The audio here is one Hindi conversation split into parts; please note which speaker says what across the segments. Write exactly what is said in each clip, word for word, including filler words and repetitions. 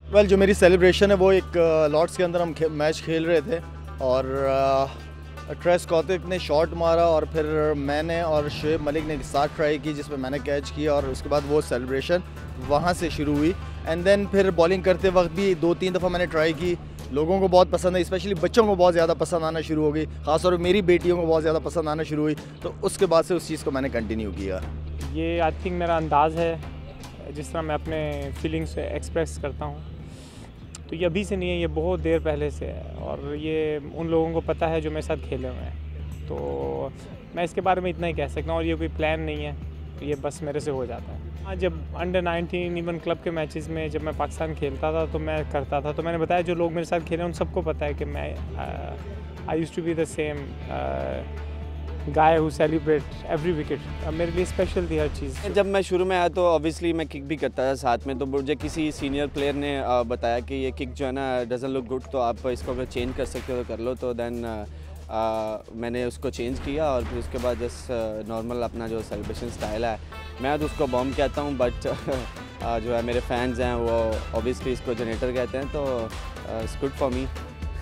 Speaker 1: वेल well, जो मेरी सेलिब्रेशन है वो एक लॉर्ड्स uh, के अंदर हम खे, मैच खेल रहे थे और ट्रेस uh, कौतिक ने शॉट मारा और फिर मैंने और शुएब मलिक ने एक साथ ट्राई की जिसमें मैंने कैच किया और उसके बाद वो सेलिब्रेशन वहाँ से शुरू हुई। एंड देन फिर बॉलिंग करते वक्त भी दो तीन दफ़ा मैंने ट्राई की, लोगों को बहुत पसंद है, स्पेशली बच्चों को बहुत ज़्यादा पसंद आना शुरू हो गई, ख़ासतौर पर मेरी बेटियों को बहुत ज़्यादा पसंद आना शुरू हुई, तो उसके बाद से उस चीज़ को मैंने कंटिन्यू किया।
Speaker 2: ये आई थिंक मेरा अंदाज़ है जिस तरह मैं अपने फीलिंग्स एक्सप्रेस करता हूँ, तो ये अभी से नहीं है, ये बहुत देर पहले से है और ये उन लोगों को पता है जो मेरे साथ खेले हुए हैं। तो मैं इसके बारे में इतना ही कह सकता हूँ और ये कोई प्लान नहीं है, ये बस मेरे से हो जाता है। हाँ, जब अंडर नाइनटीन इवन क्लब के मैचेस में जब मैं पाकिस्तान खेलता था तो मैं करता था, तो मैंने बताया जो लोग मेरे साथ खेले उन सबको पता है कि मैं I used to be the same guy who celebrate every wicket. मेरे लिए स्पेशल थी हर चीज़।
Speaker 3: जब मैं शुरू में आया तो ऑब्वियसली मैं किक भी करता था साथ में, तो मुझे किसी सीनियर प्लेयर ने बताया कि ये किक जो है ना डजंट लुक गुड, तो आप इसको अगर चेंज कर सकते हो तो कर लो। तो देन मैंने उसको चेंज किया और फिर उसके बाद जस्ट नॉर्मल अपना जो सेलिब्रेशन स्टाइल है, मैं तो उसको बॉम्ब कहता हूँ, बट जो है मेरे फैंस हैं वो ऑब्वियसली इसको जनरेटर कहते हैं, तो इट्स गुड फॉर मी।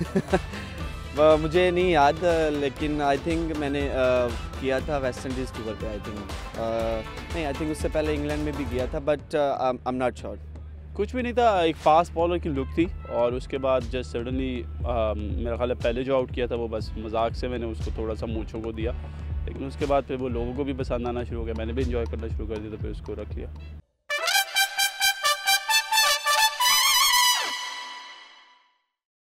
Speaker 3: मुझे नहीं याद, लेकिन आई थिंक मैंने uh, किया था वेस्ट इंडीज़ टूर पे, आई थिंक uh, नहीं आई थिंक उससे पहले इंग्लैंड में भी गया था, but I am not sure.
Speaker 4: कुछ भी नहीं था, एक फास्ट बॉलर की लुक थी और उसके बाद जस्ट सडनली uh, मेरा ख्याल है पहले जो आउट किया था वो बस मजाक से मैंने उसको थोड़ा सा मूँछों को दिया, लेकिन उसके बाद फिर वो लोगों को भी पसंद आना शुरू हो गया, मैंने भी इंजॉय करना शुरू कर दिया, तो फिर उसको रख लिया।